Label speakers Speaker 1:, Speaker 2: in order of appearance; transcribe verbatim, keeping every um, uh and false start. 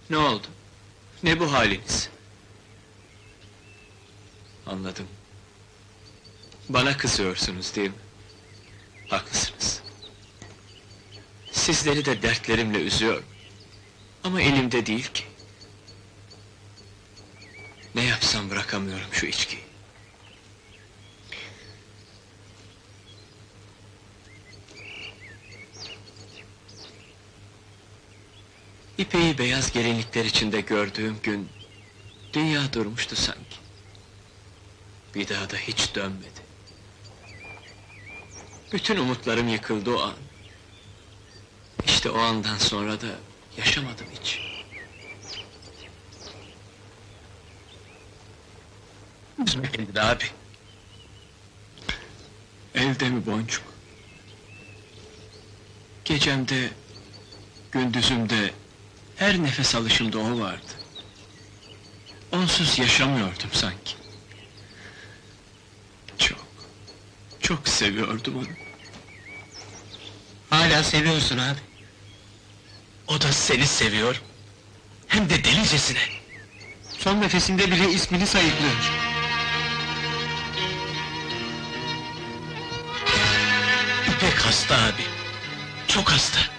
Speaker 1: Ne oldu? Ne bu haliniz? Anladım. Bana kızıyorsunuz değil mi? Haklısınız. Sizleri de dertlerimle üzüyorum. Ama elimde değil ki. Ne yapsam bırakamıyorum şu içkiyi. İpeği beyaz gelinlikler içinde gördüğüm gün... dünya durmuştu sanki. Bir daha da hiç dönmedi. Bütün umutlarım yıkıldı o an. İşte o andan sonra da yaşamadım hiç.
Speaker 2: Üzme kendini abi.
Speaker 1: Elde mi boncuk? Gecemde, gündüzümde, her nefes alışımda o vardı. Onsuz yaşamıyordum sanki. Çok, çok seviyordum onu.
Speaker 2: Hala seviyorsun abi.
Speaker 1: O da seni seviyor. Hem de delicesine.
Speaker 2: Son nefesinde bile ismini sayıklıyor.
Speaker 1: İpek hasta abi. Çok hasta.